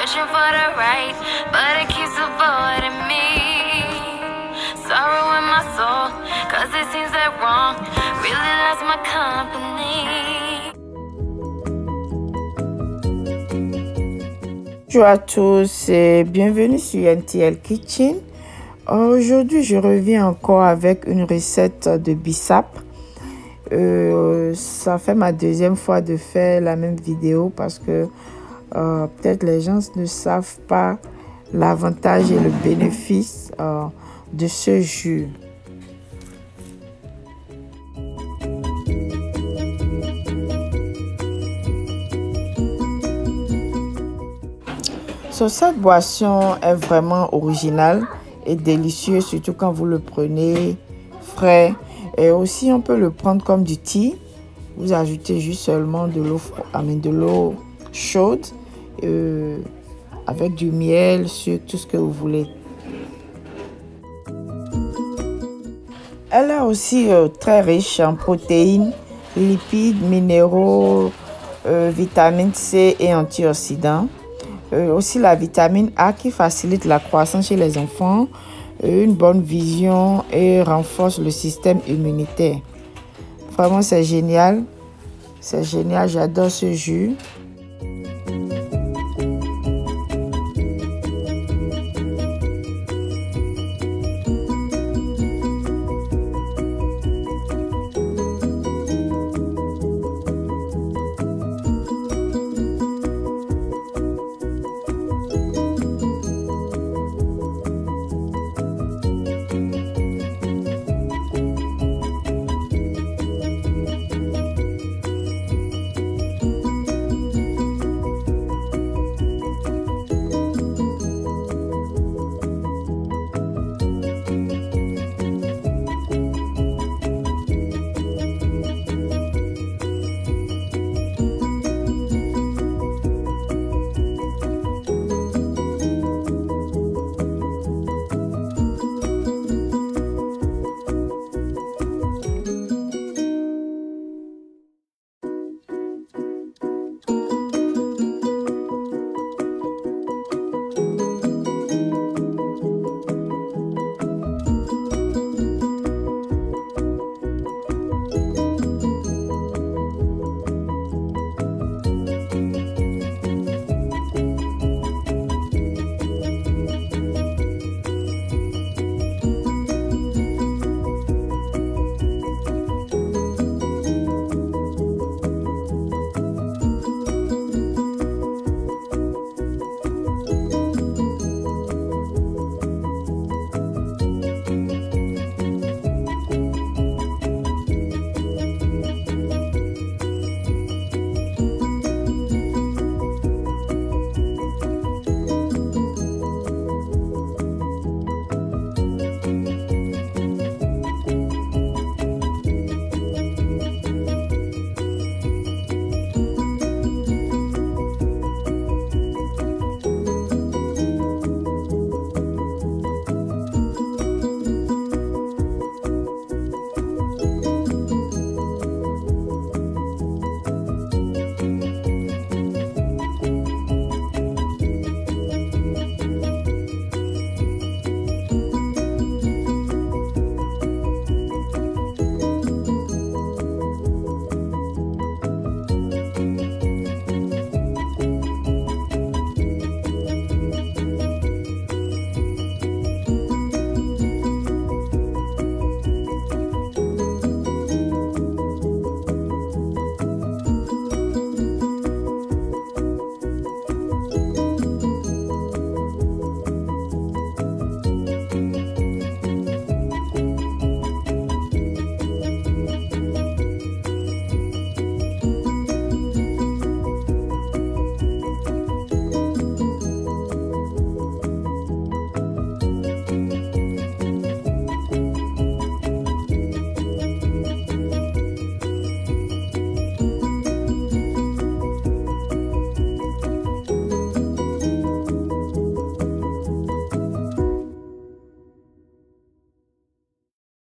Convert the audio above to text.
searching for the right, but it keeps avoiding me. Sorrow in my soul, cause it seems that wrong really loves my company. Bonjour à tous et bienvenue sur NTL Kitchen. Aujourd'hui, je reviens encore avec une recette de bissap. Ça fait ma deuxième fois de faire la même vidéo parce que peut-être les gens ne savent pas l'avantage et le bénéfice de ce jus. Cette boisson est vraiment originale et délicieuse, surtout quand vous le prenez frais. Et aussi, on peut le prendre comme du thé. Vous ajoutez juste seulement de l'eau chaude avec du miel, sucre, tout ce que vous voulez. Elle est aussi très riche en protéines, lipides, minéraux, vitamine C et antioxydants. Aussi la vitamine A qui facilite la croissance chez les enfants, une bonne vision et renforce le système immunitaire. Vraiment, c'est génial. C'est génial, j'adore ce jus.